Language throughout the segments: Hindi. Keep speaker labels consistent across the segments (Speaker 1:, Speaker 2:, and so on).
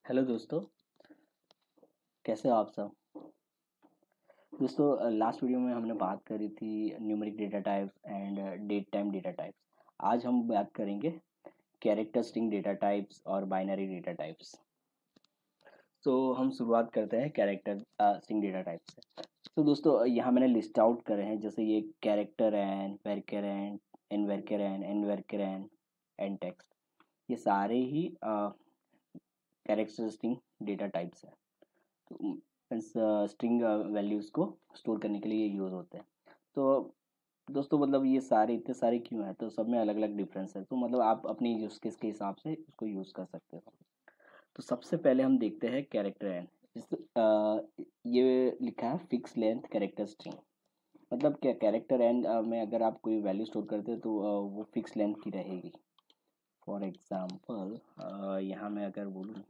Speaker 1: हेलो दोस्तों, कैसे हो आप सब। दोस्तों, लास्ट वीडियो में हमने बात करी थी numeric data types and date time data types. आज हम बात करेंगे कैरेक्टर स्ट्रिंग डेटा टाइप्स और बाइनरी डेटा टाइप्स। तो हम शुरुआत करते हैं कैरेक्टर स्ट्रिंग डेटा टाइप से। तो दोस्तों, यहाँ मैंने लिस्ट आउट करे हैं, जैसे ये character N, varchar N varchar N varchar N text, ये सारे ही कैरेक्टर स्ट्रिंग डेटा टाइप्स हैं। तो स्ट्रिंग वैल्यूज़ को स्टोर करने के लिए यूज़ होते हैं। तो दोस्तों, मतलब ये सारे इतने सारे क्यों हैं, तो सब में अलग अलग डिफरेंस है। तो मतलब आप अपनी यूज़ केस के हिसाब से इसको यूज़ कर सकते हो। तो सबसे पहले हम देखते हैं कैरेक्टर एन। ये लिखा है फिक्स लेंथ कैरेक्टर स्ट्रिंग। मतलब क्या, कैरेक्टर एन में अगर आप कोई वैल्यू स्टोर करते हो तो वो फिक्स लेंथ की रहेगी। फॉर एग्जांपल यहाँ मैं अगर बोलूँ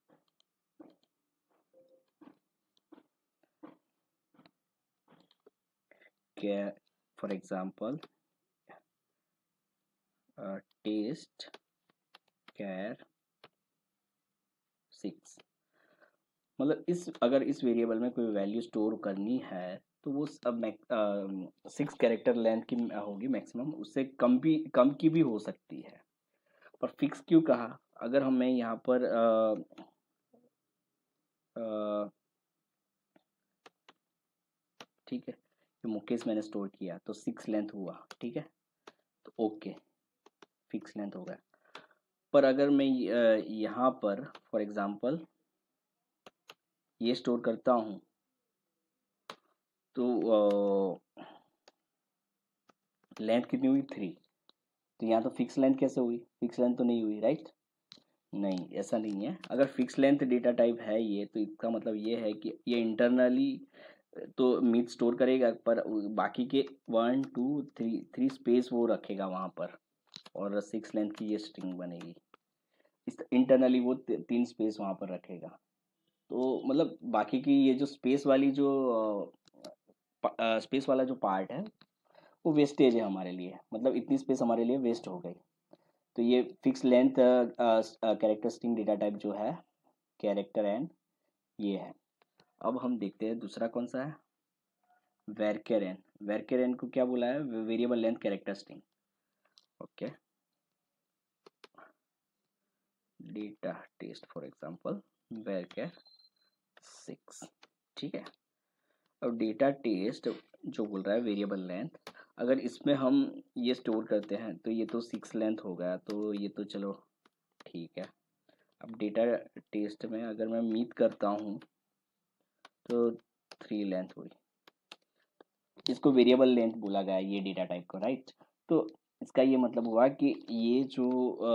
Speaker 1: क्या, फॉर एग्जांपल टेस्ट कैर 6, मतलब इस अगर इस वेरिएबल में कोई वैल्यू स्टोर करनी है तो वो अब 6 कैरेक्टर लेंथ की होगी मैक्सिमम, उससे कम की भी हो सकती है। पर फिक्स क्यों कहा, अगर हमें यहाँ पर ठीक है, तो मुकेश मैंने स्टोर किया तो 6 लेंथ हुआ, ठीक है, तो ओके, फिक्स लेंथ हो गया। पर अगर मैं यहाँ पर फॉर एग्जांपल ये स्टोर करता हूँ तो लेंथ कितनी हुई 3, तो यहाँ तो फिक्स लेंथ कैसे हुई, फिक्स लेंथ तो नहीं हुई, राइट। नहीं, ऐसा नहीं है। अगर फिक्स लेंथ डेटा टाइप है ये, तो इसका मतलब ये है कि ये इंटरनली तो मीट स्टोर करेगा, पर बाकी के 1 2 3 स्पेस वो रखेगा वहाँ पर, और 6 लेंथ की ये स्ट्रिंग बनेगी। इस इंटरनली वो 3 स्पेस वहाँ पर रखेगा। तो मतलब बाकी की ये जो स्पेस वाला जो पार्ट है वो वेस्टेज है हमारे लिए, मतलब इतनी स्पेस हमारे लिए वेस्ट हो गई। तो ये fix length character string data type जो है कैरेक्टर एन, ये है। अब हम देखते हैं दूसरा कौन सा है, वेरकर एन। वेरकर एन को क्या बोला है, variable length character string. Okay, data test for example varchar 6, ठीक है। अब डेटा टेस्ट जो बोल रहा है वेरिएबल लेंथ, अगर इसमें हम ये स्टोर करते हैं तो ये तो 6 लेंथ हो गया, तो ये तो चलो ठीक है। अब डेटा टेस्ट में अगर मैं मीट करता हूँ तो 3 लेंथ हुई, इसको वेरिएबल लेंथ बोला गया है ये डेटा टाइप को, राइट। तो इसका ये मतलब हुआ कि ये जो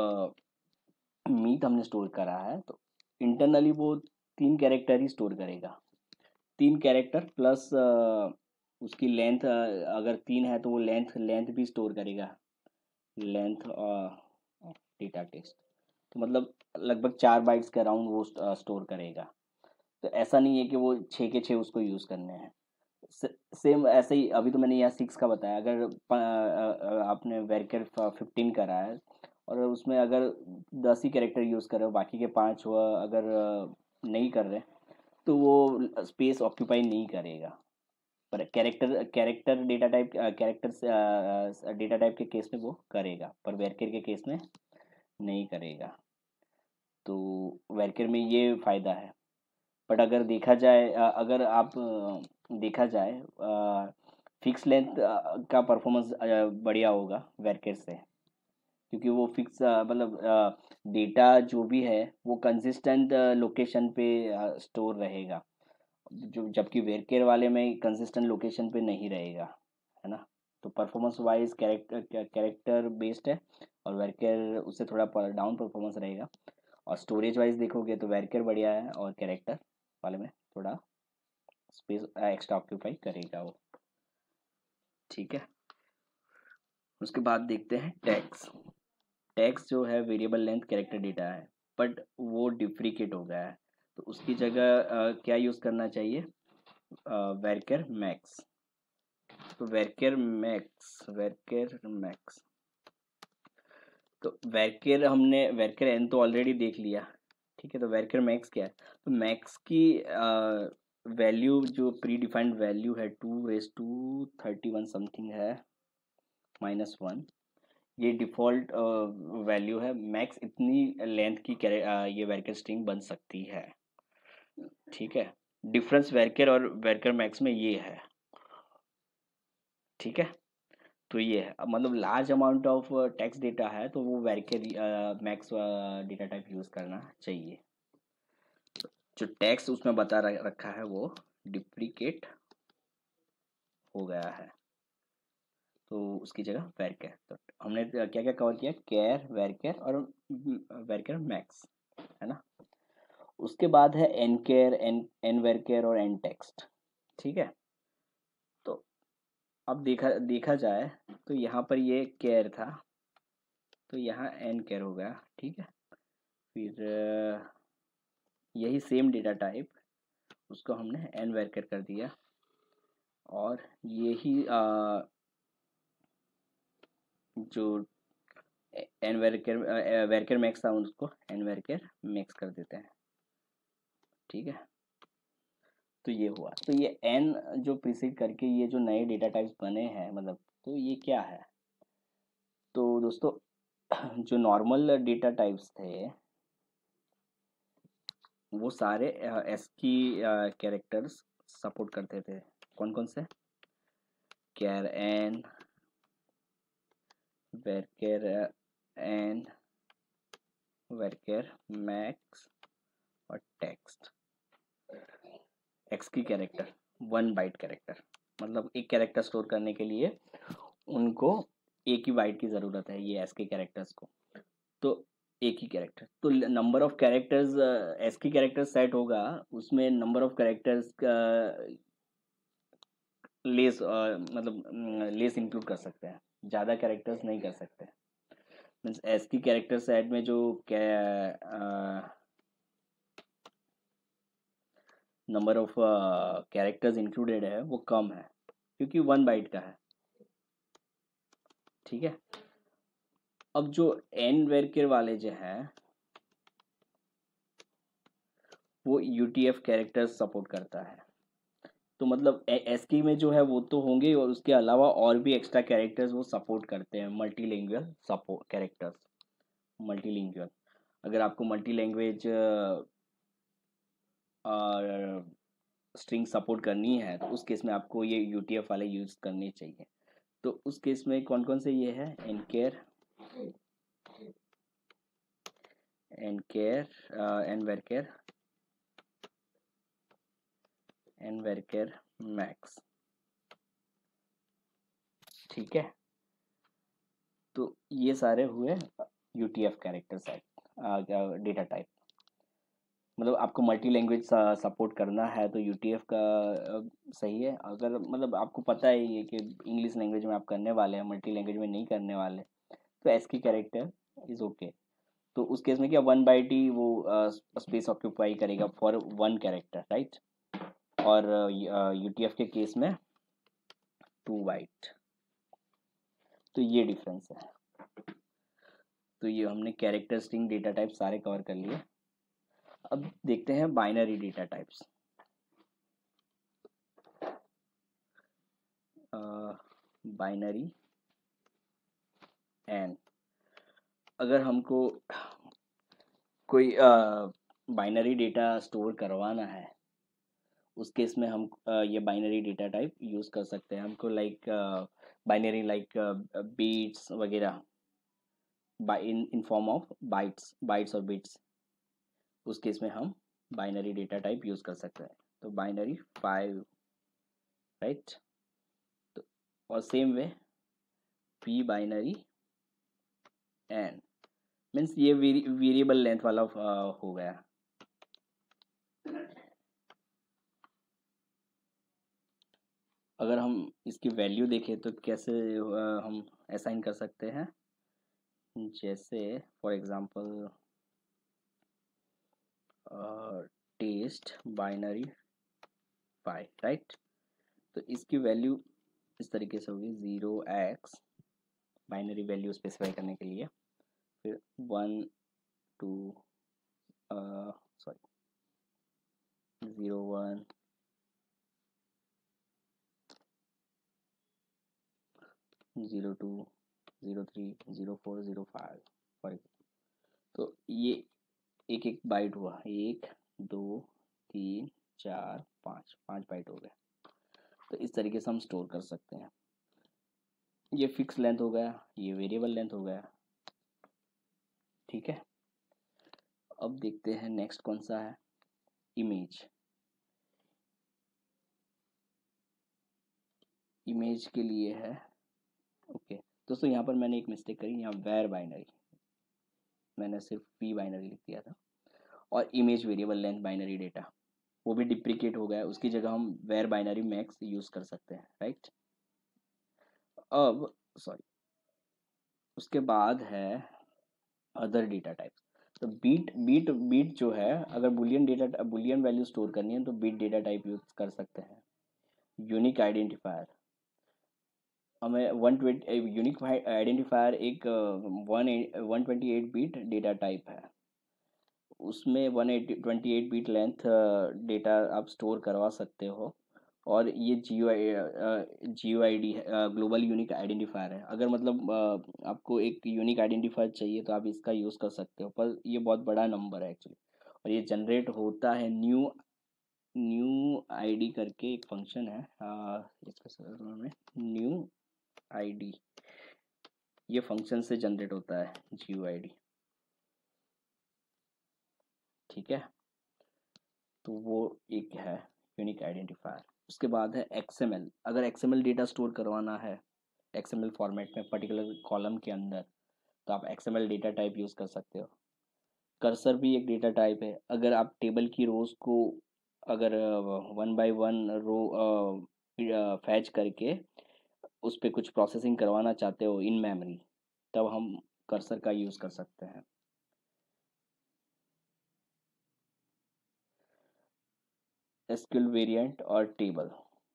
Speaker 1: मीट हमने स्टोर करा है, तो इंटरनली वो 3 कैरेक्टर ही स्टोर करेगा। 3 कैरेक्टर प्लस उसकी लेंथ, अगर 3 है तो वो लेंथ लेंथ भी स्टोर करेगा, लेंथ डेटा टेस्ट। तो मतलब लगभग 4 बाइट्स के अराउंड वो स्टोर करेगा। तो ऐसा नहीं है कि वो 6 के 6 उसको यूज़ करने हैं। सेम ऐसे ही, अभी तो मैंने यहाँ 6 का बताया, अगर आपने वेरकर 15 करा है और उसमें अगर 10 ही कैरेक्टर यूज़ कर रहे हो, बाकी के 5 हुआ अगर नहीं कर रहे, तो वो स्पेस ऑक्यूपाई नहीं करेगा। पर कैरेक्टर कैरेक्टर डेटा टाइप के केस में वो करेगा, पर वेरकर के केस में नहीं करेगा। तो वेरकर में ये फ़ायदा है। बट अगर देखा जाए, अगर आप देखा जाए, फिक्स लेंथ का परफॉर्मेंस बढ़िया होगा वेरकर से, क्योंकि वो फिक्स मतलब डेटा जो भी है वो कंसिस्टेंट लोकेशन पे स्टोर रहेगा, जो जबकि वेरकेर वाले में कंसिस्टेंट लोकेशन पे नहीं रहेगा, है ना। तो परफॉर्मेंस वाइज कैरेक्टर बेस्ड है, और वेरकेर उससे थोड़ा डाउन परफॉर्मेंस रहेगा। और स्टोरेज वाइज देखोगे तो वेरकेर बढ़िया है, और कैरेक्टर वाले में थोड़ा स्पेस एक्स्ट्रा ऑक्यूपाई करेगा वो, ठीक है। उसके बाद देखते हैं टैग्स। टैग्स जो है वेरिएबल लेंथ कैरेक्टर डेटा है, बट वो डिफ्रिकेट हो गया है। तो उसकी जगह क्या यूज़ करना चाहिए, वेरकर मैक्स। तो तो वेरकर एन तो ऑलरेडी देख लिया, ठीक है, तो वेरकर मैक्स क्या है? तो मैक्स की वैल्यू जो प्री डिफाइंड वैल्यू है 2 raised to 31 समथिंग है -1, ये डिफ़ॉल्ट वैल्यू है। मैक्स इतनी लेंथ की ये वेरकर स्ट्रिंग बन सकती है। ठीक है, डिफरेंस वेरकर और वेरकर मैक्स में ये है। ठीक है, तो ये है, अब मतलब large amount of text data है तो वो varchar max data type use करना चाहिए। जो टेक्स्ट उसमें बता रखा है वो डिप्लीकेट हो गया है, तो उसकी जगह वेरकर। तो हमने क्या क्या कवर किया? कैर, वेरकर और वेरकर मैक्स, है ना। उसके बाद है एन केयर, एन वेरकर और एन टेक्स्ट। ठीक है, तो अब देखा देखा जाए तो यहाँ पर ये केयर था, तो यहाँ एन केयर हो गया। ठीक है, फिर यही सेम डेटा टाइप उसको हमने एन वेरकर कर दिया, और यही जो एन वेरकर वेरकर मैक्स था उसको एन वेरकर मैक्स कर देते हैं। ठीक है, तो ये हुआ। तो ये एन जो प्रीसीड करके ये जो नए डेटा टाइप्स बने हैं, मतलब तो ये क्या है? तो दोस्तों जो नॉर्मल डेटा टाइप्स थे वो सारे एस की कैरेक्टर्स सपोर्ट करते थे। कौन कौन से? Char N, varchar N, varchar max और टेक्स्ट। एक्स की कैरेक्टर 1 बाइट कैरेक्टर, मतलब एक कैरेक्टर स्टोर करने के लिए उनको एक ही बाइट की ज़रूरत है, ये एस के कैरेक्टर्स को। तो एक ही कैरेक्टर, तो number of characters ASCII character set होगा, उसमें नंबर ऑफ कैरेक्टर्स का लेस मतलब लेस इंक्लूड कर सकते हैं, ज़्यादा कैरेक्टर्स नहीं कर सकते। Means ASCII character set में जो नंबर ऑफ कैरेक्टर्स इंक्लूडेड है वो कम है, क्योंकि 1 बाइट का है। ठीक है, अब जो एन वेरकर वाले जो हैं वो यूटीएफ कैरेक्टर्स सपोर्ट करता है, तो मतलब एसकी में जो है वो तो होंगे, और उसके अलावा और भी एक्स्ट्रा कैरेक्टर्स वो सपोर्ट करते हैं, मल्टीलिंगुअल सपोर्ट कैरेक्टर्स। मल्टीलिंगुअल, अगर आपको मल्टी लैंग्वेज स्ट्रिंग सपोर्ट करनी है तो उस केस में आपको ये यूटीएफ वाले यूज़ करने चाहिए। तो उस केस में कौन कौन से ये है? Nchar, nvarchar, nvarchar max. ठीक है, तो ये सारे हुए UTF character set data type. मतलब आपको मल्टी लैंग्वेज सपोर्ट करना है तो यूटीएफ का सही है। अगर मतलब आपको पता है ये कि इंग्लिश लैंग्वेज में आप करने वाले हैं, मल्टी लैंग्वेज में नहीं करने वाले, तो एस की कैरेक्टर इज़ ओके। तो उस केस में क्या 1 बाइट ही वो स्पेस ऑक्यूपाई करेगा फॉर 1 कैरेक्टर, राइट। और यूटीएफ के केस में 2 बाइट। तो ये डिफरेंस है। तो ये हमने कैरेक्टर स्ट्रिंग डेटा टाइप सारे कवर कर लिए। अब देखते हैं binary data types. Binary and, अगर हमको कोई बाइनरी डेटा स्टोर करवाना है उस केस में हम ये बाइनरी डेटा टाइप यूज़ कर सकते हैं। हमको लाइक बाइनरी लाइक बीट्स वगैरह, इन फॉर्म ऑफ बाइट्स और बिट्स, उस केस में हम बाइनरी डेटा टाइप यूज़ कर सकते हैं। तो बाइनरी 5, राइट। तो और same way P binary N, means ये वेरिएबल लेंथ वाला हो गया। अगर हम इसकी वैल्यू देखें तो कैसे हम असाइन कर सकते हैं? जैसे for example test binary 5, right. तो इसकी वैल्यू इस तरीके से होगी 0x, बाइनरी वैल्यू स्पेसिफाई करने के लिए, फिर 1 2 सॉरी 01 02 03 04 05 फॉर, तो ये एक एक बाइट हुआ, 1 2 3 4 5, 5 बाइट हो गए। तो इस तरीके से हम स्टोर कर सकते हैं। ये फिक्स लेंथ हो गया, ये वेरिएबल लेंथ हो गया। ठीक है, अब देखते हैं नेक्स्ट कौन सा है, इमेज। इमेज के लिए है, ओके दोस्तों, यहाँ पर मैंने एक मिस्टेक करी, यहाँ वेर बाइनरी, मैंने सिर्फ पी बाइनरी लिख दिया था, और image variable length binary data वो भी डिप्रिकेट हो गया, उसकी जगह हम वेर बाइनरी मैक्स यूज़ कर सकते हैं, राइट। अब सॉरी, उसके बाद है अदर डेटा टाइप्स। तो बीट बीट बीट जो है, अगर बुलियन वैल्यू स्टोर करनी है तो बीट डेटा टाइप यूज कर सकते हैं। यूनिक आइडेंटिफायर, हमें 120 यूनिक आइडेंटिफायर एक 128 बीट डेटा टाइप है, उसमें 128 बीट लेंथ डेटा आप स्टोर करवा सकते हो। और ये GUID ग्लोबल यूनिक आइडेंटिफायर है। अगर मतलब आपको एक यूनिक आइडेंटिफायर चाहिए तो आप इसका यूज़ कर सकते हो, पर ये बहुत बड़ा नंबर है एक्चुअली, और ये जनरेट होता है न्यू आईडी करके एक फंक्शन है, इसका सरल नाम है न्यू आईडी, ये फंक्शन से जनरेट होता है GUID। ठीक है, तो वो एक है यूनिक आइडेंटिफायर। उसके बाद है XML। अगर XML डेटा स्टोर करवाना है XML फॉर्मेट में पर्टिकुलर कॉलम के अंदर, तो आप XML डेटा टाइप यूज़ कर सकते हो। कर्सर भी एक डेटा टाइप है। अगर आप टेबल की रोज़ को अगर 1 बाय 1 रो फैच करके उस पर कुछ प्रोसेसिंग करवाना चाहते हो इन मेमोरी, तब हम कर्सर का यूज़ कर सकते हैं। SQL वेरिएंट और टेबल,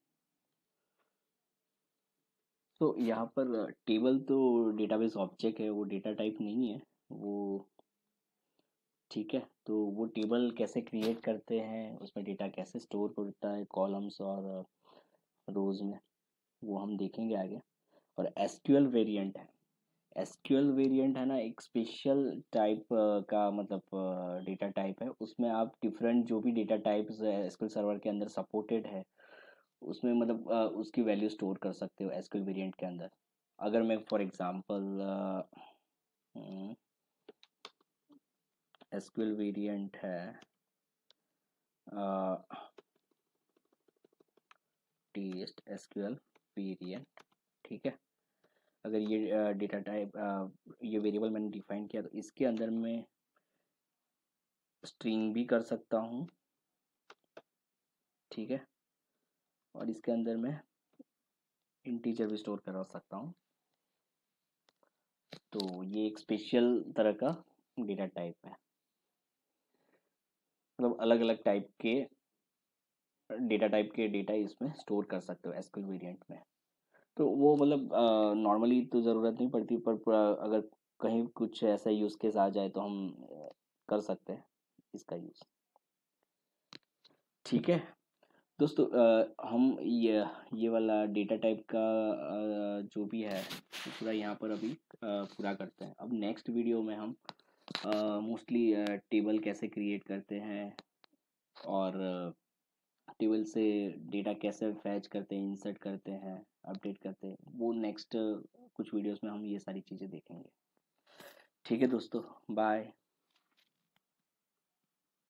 Speaker 1: तो यहाँ पर टेबल तो डेटाबेस ऑब्जेक्ट है, वो डेटा टाइप नहीं है वो। ठीक है, तो वो टेबल कैसे क्रिएट करते हैं, उसमें डेटा कैसे स्टोर होता है कॉलम्स और रोज में, वो हम देखेंगे आगे। और एसक्यूएल वेरिएंट है, एसक्यूएल वेरिएंट है ना, एक स्पेशल टाइप का मतलब डेटा टाइप है। उसमें आप डिफरेंट जो भी डेटा टाइप्स एसक्यूएल सर्वर के अंदर सपोर्टेड है, उसमें मतलब उसकी वैल्यू स्टोर कर सकते हो एसक्यूएल वेरिएंट के अंदर। अगर मैं फॉर एग्जांपल एसक्यूएल वेरिएंट है टेस्ट एसक्यूएल वेरिएंट, ठीक है। अगर ये डेटा टाइप ये वेरिएबल मैंने डिफाइन किया, तो इसके अंदर मैं स्ट्रिंग भी कर सकता हूँ, ठीक है, और इसके अंदर मैं इंटीजर भी स्टोर करा सकता हूँ। तो ये एक स्पेशल तरह का डेटा टाइप है, मतलब अलग अलग टाइप के डेटा टाइप के डेटा इसमें स्टोर कर सकते हो एसक्यूएल वेरिएंट में। तो वो मतलब नॉर्मली तो ज़रूरत नहीं पड़ती, पर अगर कहीं कुछ ऐसा यूज़ केस आ जाए तो हम कर सकते हैं इसका यूज़। ठीक है दोस्तों, हम ये वाला डेटा टाइप का जो भी है वो पूरा यहाँ पर अभी पूरा करते हैं। अब नेक्स्ट वीडियो में हम मोस्टली टेबल कैसे क्रिएट करते हैं और टेबल से डेटा कैसे फैच करते हैं, इंसर्ट करते हैं, अपडेट करते हैं, वो नेक्स्ट कुछ वीडियोस में हम ये सारी चीज़ें देखेंगे। ठीक है दोस्तों, बाय।